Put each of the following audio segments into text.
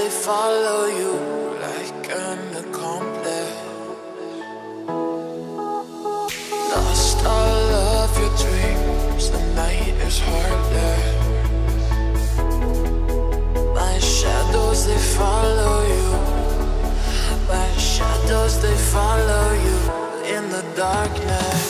follow you like an accomplice. Lost all of your dreams, the night is heartless. My shadows, they follow you. My shadows, they follow you in the darkness.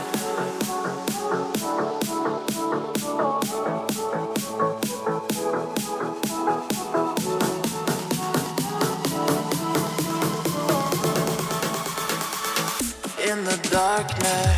In the darkness.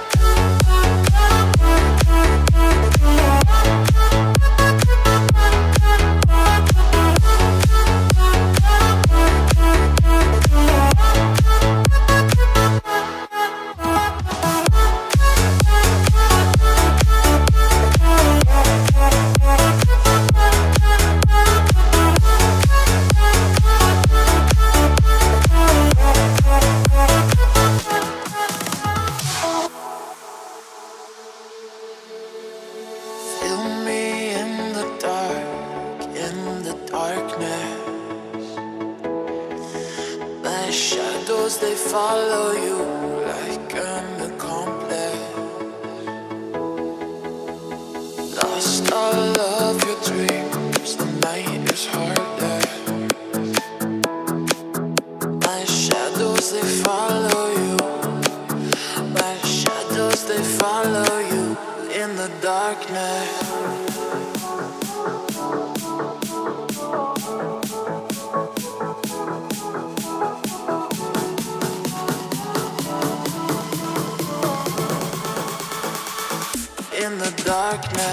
Feel me in the darkness. My shadows, they follow you like an accomplice. Lost all of your dreams, the night is heartless. My shadows, they follow you. My shadows, they follow you in the darkness. In the darkness.